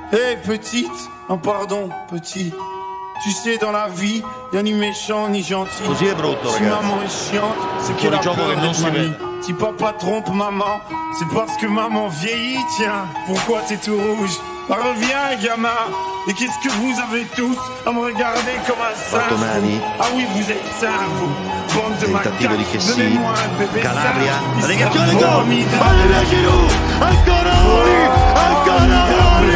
Hé, petite, oh, pardon, petit. Tu sais, dans la vie, y'a ni méchant ni gentil. Così è brutto, Si ragazzi. maman est chiante, c'est Un qu'elle a fuorigioco peur che non d'être si mamie. vede. Si papa trompe maman, c'est parce que maman vieillit, tiens. Pourquoi t'es tout rouge? Bah, reviens, gamin. Et qu'est-ce que vous avez tous à me regarder comme un singe? Bartomani. Ah oui, vous êtes singes, vous. Bande de Tentativo di macaques. Chessy. Donnez-moi un bébé Calabria. singe. Il La sera negazione, gol! formidable. Olivier Giroud! Ancora Oli! Ancora Oli!